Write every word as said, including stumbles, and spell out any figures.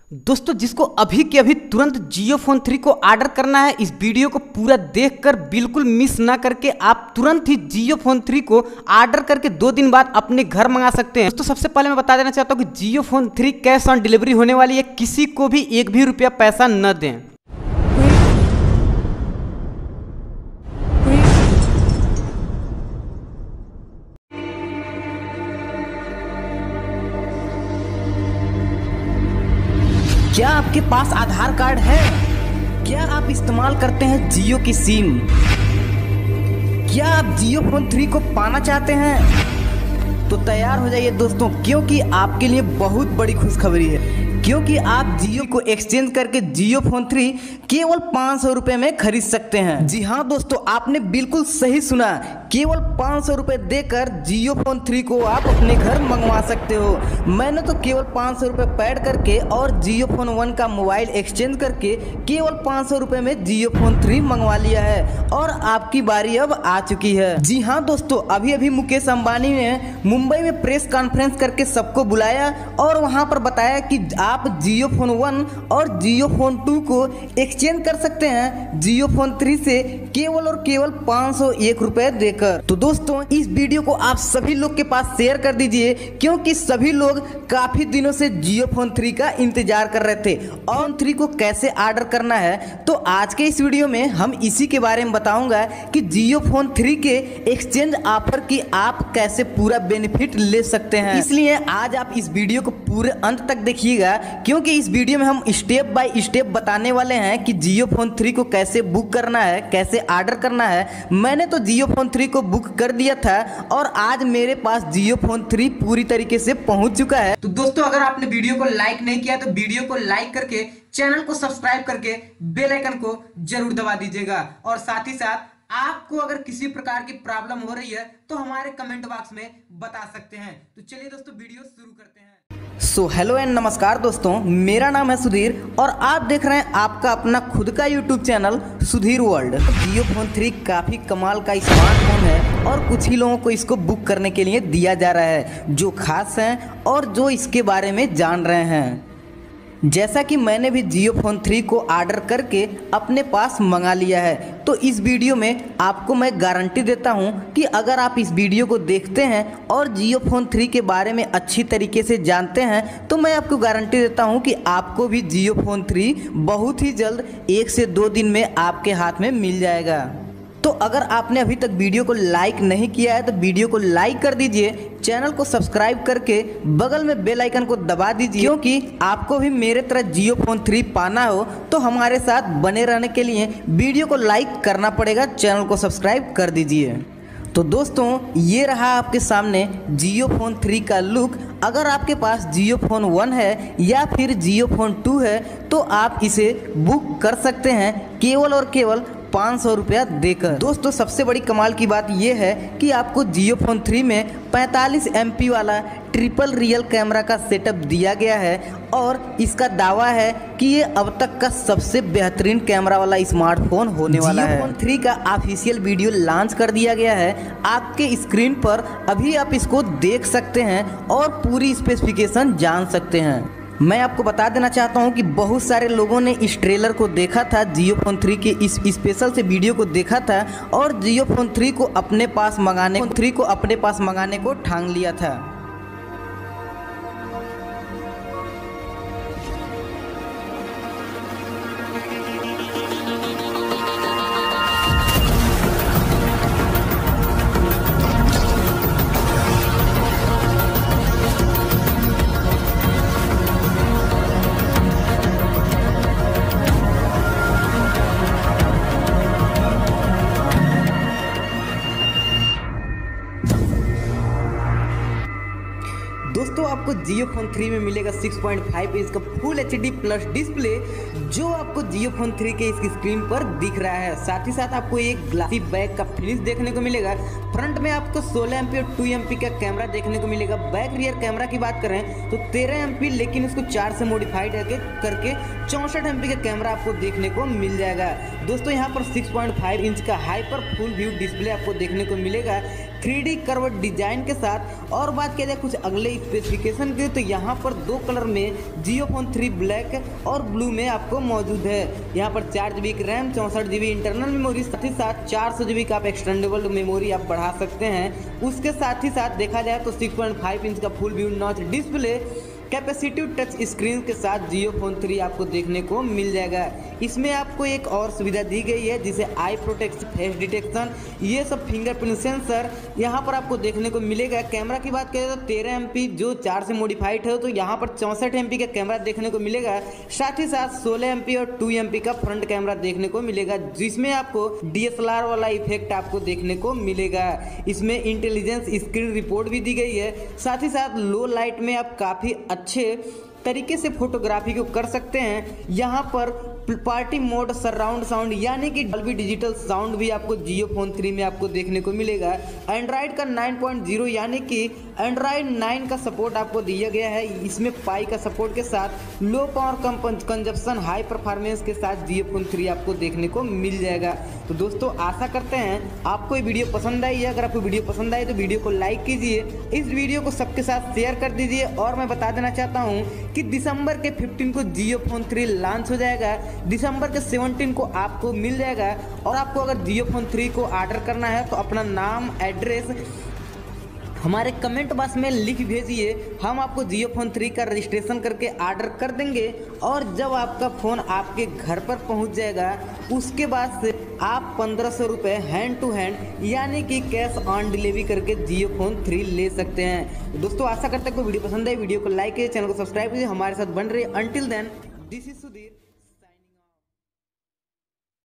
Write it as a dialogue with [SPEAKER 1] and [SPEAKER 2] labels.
[SPEAKER 1] दोस्तों जिसको अभी के अभी तुरंत जियो फोन थ्री को ऑर्डर करना है, इस वीडियो को पूरा देखकर बिल्कुल मिस ना करके आप तुरंत ही जियो फोन थ्री को ऑर्डर करके दो दिन बाद अपने घर मंगा सकते हैं। दोस्तों सबसे पहले मैं बता देना चाहता हूँ कि Jio phone three cash on delivery होने वाली है, किसी को भी एक भी रुपया पैसा न दें। क्या आपके पास आधार कार्ड है? क्या आप इस्तेमाल करते हैं जियो की सिम? क्या आप जियो फोन थ्री को पाना चाहते हैं? तो तैयार हो जाइए दोस्तों, क्योंकि आपके लिए बहुत बड़ी खुशखबरी है, क्योंकि आप जियो को एक्सचेंज करके जियो फोन थ्री केवल पाँच सौ रुपये में खरीद सकते हैं। जी हाँ दोस्तों, आपने बिल्कुल सही सुना, केवल पाँच सौ रुपये देकर जियो फोन थ्री को आप अपने घर मंगवा सकते हो। मैंने तो केवल पाँच सौ रुपये पेड करके और जियो फोन वन का मोबाइल एक्सचेंज करके केवल पाँच सौ रुपये में जियो फोन थ्री मंगवा लिया है और आपकी बारी अब आ चुकी है। जी हाँ दोस्तों, अभी अभी मुकेश अंबानी ने मुंबई में प्रेस कॉन्फ्रेंस करके सबको बुलाया और वहां पर बताया कि आप जियो फोन वन और जियो फोन टू को एक्सचेंज कर सकते हैं जियो फोन थ्री से केवल और केवल पाँच सौ एक रुपए देकर। तो दोस्तों इस वीडियो को आप सभी लोग के पास शेयर कर दीजिए, क्योंकि सभी लोग काफी दिनों से जियो फोन थ्री का इंतजार कर रहे थे। और थ्री को कैसे ऑर्डर करना है, तो आज के इस वीडियो में हम इसी के बारे में बताऊंगा कि जियो फोन थ्री के एक्सचेंज ऑफर की आप कैसे पूरा बेनिफिट ले सकते हैं। इसलिए आज आप इस वीडियो को पूरे अंत तक देखिएगा, क्योंकि इस वीडियो में हम स्टेप बाय स्टेप बताने वाले हैं कि जियो फोन थ्री को कैसे बुक करना है, कैसे ऑर्डर करना है। मैंने तो जियो फोन थ्री को बुक कर दिया था और आज मेरे पास जियो फोन थ्री पूरी तरीके से पहुंच चुका है। तो दोस्तों अगर आपने वीडियो को लाइक नहीं किया तो वीडियो को लाइक करके चैनल को सब्सक्राइब करके बेल आइकन को जरूर दबा दीजिएगा। और साथ ही साथ आपको अगर किसी प्रकार की प्रॉब्लम हो रही है तो हमारे कमेंट बॉक्स में बता सकते हैं। तो चलिए दोस्तों वीडियो शुरू करते हैं। सो हेलो एंड नमस्कार दोस्तों, मेरा नाम है सुधीर और आप देख रहे हैं आपका अपना खुद का YouTube channel Sudhir world. Jio phone three काफ़ी कमाल का स्मार्टफोन है और कुछ ही लोगों को इसको बुक करने के लिए दिया जा रहा है, जो खास हैं और जो इसके बारे में जान रहे हैं। जैसा कि मैंने भी जियो फोन थ्री को ऑर्डर करके अपने पास मंगा लिया है, तो इस वीडियो में आपको मैं गारंटी देता हूं कि अगर आप इस वीडियो को देखते हैं और जियो फोन थ्री के बारे में अच्छी तरीके से जानते हैं, तो मैं आपको गारंटी देता हूं कि आपको भी जियो फोन थ्री बहुत ही जल्द एक से दो दिन में आपके हाथ में मिल जाएगा। तो अगर आपने अभी तक वीडियो को लाइक नहीं किया है तो वीडियो को लाइक कर दीजिए, चैनल को सब्सक्राइब करके बगल में बेल आइकन को दबा दीजिए, क्योंकि आपको भी मेरे तरह जियो फोन थ्री पाना हो तो हमारे साथ बने रहने के लिए वीडियो को लाइक करना पड़ेगा, चैनल को सब्सक्राइब कर दीजिए। तो दोस्तों ये रहा आपके सामने जियो फोन थ्री का लुक। अगर आपके पास जियो फोन वन है या फिर जियो फोन टू है तो आप इसे बुक कर सकते हैं केवल और केवल पाँच सौ रुपया देकर। दोस्तों सबसे बड़ी कमाल की बात यह है कि आपको जियो फोन थ्री में पैंतालीस एम पी वाला ट्रिपल रियल कैमरा का सेटअप दिया गया है और इसका दावा है कि ये अब तक का सबसे बेहतरीन कैमरा वाला स्मार्टफोन होने वाला है। जियो फोन थ्री का ऑफिशियल वीडियो लॉन्च कर दिया गया है, आपके स्क्रीन पर अभी आप इसको देख सकते हैं और पूरी स्पेसिफिकेशन जान सकते हैं। मैं आपको बता देना चाहता हूं कि बहुत सारे लोगों ने इस ट्रेलर को देखा था, जियो फोन थ्री के इस स्पेशल से वीडियो को देखा था और जियो फोन थ्री को अपने पास मंगाने थ्री को अपने पास मंगाने को ठान लिया था। दोस्तों आपको जियो फोन थ्री में मिलेगा सिक्स पॉइंट फाइव इंच का full H D plus display, जो आपको जियो फोन थ्री के इस स्क्रीन पर दिख रहा है। साथ ही साथ आपको एक ग्लासी बैक का फिनिश देखने को मिलेगा। फ्रंट में आपको सोलह एम पी और टू एम पी का कैमरा देखने को मिलेगा। बैक रियर कैमरा की बात करें तो तेरह एम पी, लेकिन उसको चार से मॉडिफाइड करके चौंसठ एम पी का कैमरा आपको देखने को मिल जाएगा। दोस्तों यहाँ पर सिक्स पॉइंट फाइव इंच का हाइपर फुल व्यू डिस्प्ले आपको देखने को मिलेगा। थ्री डी कर्व डिजाइन के साथ। और बात किया जाए कुछ अगले स्पेसिफिकेशन की तो यहाँ पर दो कलर में जियो फोन थ्री ब्लैक और ब्लू में आपको मौजूद है। यहाँ पर चार जी बी की रैम, चौंसठ जी बी इंटरनल मेमोरी, साथ ही साथ चार सौ जी बी का आप एक्सटेंडेबल मेमोरी आप बढ़ा सकते हैं। उसके साथ ही साथ देखा जाए तो सिक्स पॉइंट फाइव इंच का full view notch display capacitive touch screen के साथ जियो फोन थ्री आपको देखने को मिल जाएगा। इसमें आपको एक और सुविधा दी गई है जिसे आई प्रोटेक्ट, फेस डिटेक्शन, ये सब फिंगरप्रिंट सेंसर यहाँ पर आपको देखने को मिलेगा। कैमरा की बात करें तो तेरह एम पी जो चार से मॉडिफाइड है तो यहाँ पर चौंसठ एम पी का कैमरा देखने को मिलेगा। साथ ही साथ सोलह एम पी और टू एम पी का फ्रंट कैमरा देखने को मिलेगा, जिसमें आपको डी एस एल आर वाला इफेक्ट आपको देखने को मिलेगा। इसमें इंटेलिजेंस स्क्रीन रिपोर्ट भी दी गई है। साथ ही साथ लो लाइट में आप काफ़ी अच्छे तरीके से फोटोग्राफी को कर सकते हैं। यहाँ पर पार्टी मोड सराउंड साउंड यानी कि डॉल्बी डिजिटल साउंड भी आपको जियो फोन थ्री में आपको देखने को मिलेगा। एंड्रॉइड का नाइन पॉइंट ज़ीरो यानी कि एंड्रॉइड नाइन का सपोर्ट आपको दिया गया है। इसमें पाई का सपोर्ट के साथ low power consumption high performance के साथ जियो फोन थ्री आपको देखने को मिल जाएगा। तो दोस्तों आशा करते हैं आपको ये वीडियो पसंद आई है। अगर आपको वीडियो पसंद आई तो वीडियो को लाइक कीजिए, इस वीडियो को सबके साथ शेयर कर दीजिए। और मैं बता देना चाहता हूँ कि दिसंबर के फिफ्टीन को जियो फोन थ्री लॉन्च हो जाएगा, दिसंबर के सेवनटीन को आपको मिल जाएगा। और आपको अगर जियो फोन थ्री को ऑर्डर करना है तो अपना नाम, एड्रेस हमारे कमेंट बॉक्स में लिख भेजिए, हम आपको जियो फोन थ्री का रजिस्ट्रेशन करके ऑर्डर कर देंगे। और जब आपका फ़ोन आपके घर पर पहुंच जाएगा उसके बाद से आप पंद्रह सौ रुपये हैंड टू हैंड यानी कि कैश ऑन डिलीवरी करके जियो फोन थ्री ले सकते हैं। दोस्तों आशा करते हैं आपको वीडियो पसंद है, वीडियो को लाइक कीजिए, चैनल को सब्सक्राइब कीजिए, हमारे साथ बन रही। Until then this is Sudhir.